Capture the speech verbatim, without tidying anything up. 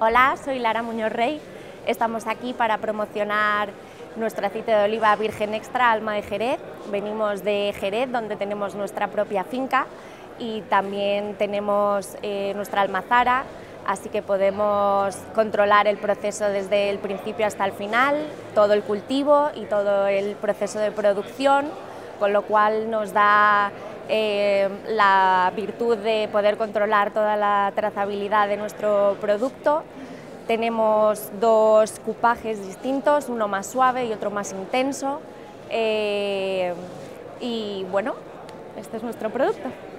Hola, soy Lara Muñoz Rey. Estamos aquí para promocionar nuestro aceite de oliva virgen extra Alma de Jerez. Venimos de Jerez, donde tenemos nuestra propia finca, y también tenemos eh, nuestra almazara, así que podemos controlar el proceso desde el principio hasta el final, todo el cultivo y todo el proceso de producción, con lo cual nos da eh, la virtud de poder controlar toda la trazabilidad de nuestro producto. Tenemos dos cupajes distintos, uno más suave y otro más intenso, eh, y bueno, este es nuestro producto.